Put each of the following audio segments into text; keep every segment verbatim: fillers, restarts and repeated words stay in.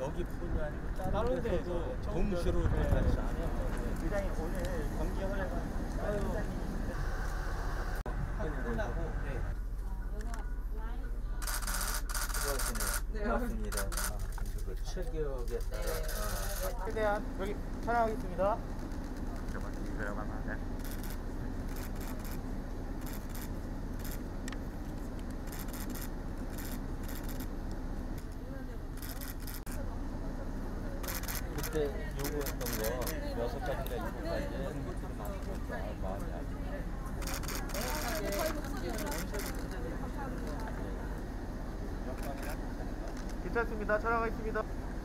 여기뿐이 아니고 다른 다른 데서도 데에서 동시로 네. 같이 안 해요. 부장님 오늘 경기 허락은 끝나고 네. 수고하시네요. 네. 고맙습니다. 아, 그 체격에 따라. 아, 최대한 여기 촬영하겠습니다. 그때 요구했던 거 여섯 가지가 일곱 가지 만들었다. 마음이 아주. 괜찮습니다. 촬영하겠습니다.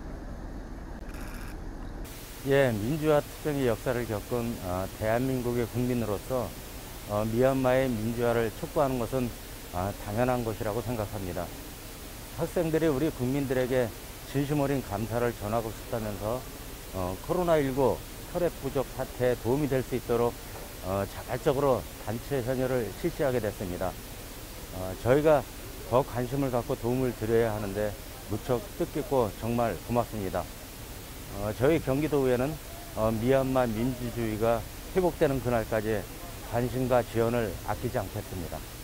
예, 민주화 투쟁의 역사를 겪은 어, 대한민국의 국민으로서 어, 미얀마의 민주화를 촉구하는 것은 어, 당연한 것이라고 생각합니다. 학생들이 우리 국민들에게 진심 어린 감사를 전하고 싶다면서 어, 코로나십구 혈액 부족 사태에 도움이 될 수 있도록 어, 자발적으로 단체 현열을 실시하게 됐습니다. 어, 저희가 더 관심을 갖고 도움을 드려야 하는데 무척 뜻깊고 정말 고맙습니다. 어, 저희 경기도의회는 어, 미얀마 민주주의가 회복되는 그날까지 관심과 지원을 아끼지 않겠습니다.